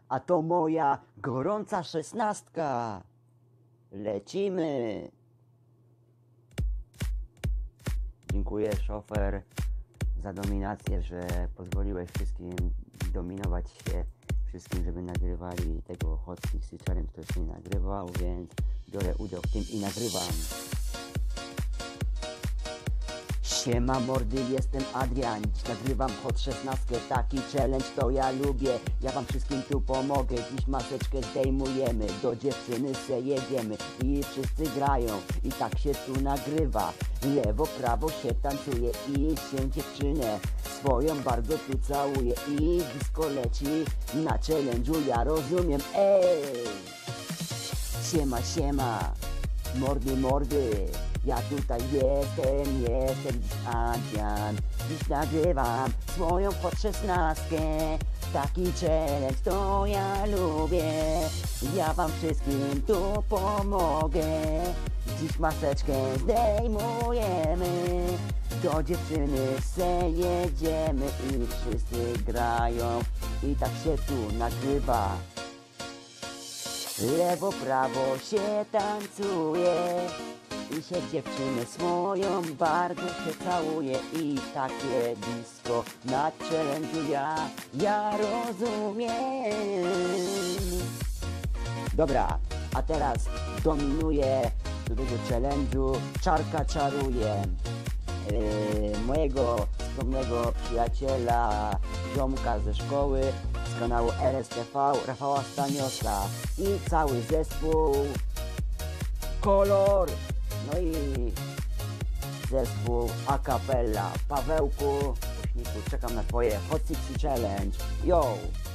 a to moja gorąca 16. Lecimy. Dziękuję, szofer, za dominację, że pozwoliłeś wszystkim dominować się, wszystkim, żeby nagrywali tego Hot 60 Challenge, który się nie nagrywał, więc biorę udział w tym i nagrywam. Siema mordy, jestem Adrian, dziś nagrywam Hot 16, taki challenge to ja lubię. Ja wam wszystkim tu pomogę, dziś maseczkę zdejmujemy, do dziewczyny se jedziemy i wszyscy grają i tak się tu nagrywa. Lewo, prawo się tancuje i się dziewczynę swoją bardzo tu całuje i disco leci na challenge'u, ja rozumiem, ej! Siema, siema, mordy, ja tutaj jestem dziś Adrian. Dziś nagrywam swoją Hot 16, taki challenge to ja lubię. Ja wam wszystkim tu pomogę, dziś maseczkę zdejmujemy, do dziewczyny se jedziemy i wszyscy grają i tak się tu nagrywa. Lewo, prawo się tancuje i się dziewczynę swoją bardzo się całuje i takie disco na challenge'u ja rozumiem. Dobra, a teraz dominuje do tego challenge'u Czarka czaruje, mojego skromnego przyjaciela, ziomka ze szkoły, z kanału RSTV, Rafała Staniosa i cały zespół Kolor, no i zespół a cappella. Pawełku, czekam na twoje Hot 60 Challenge, yo!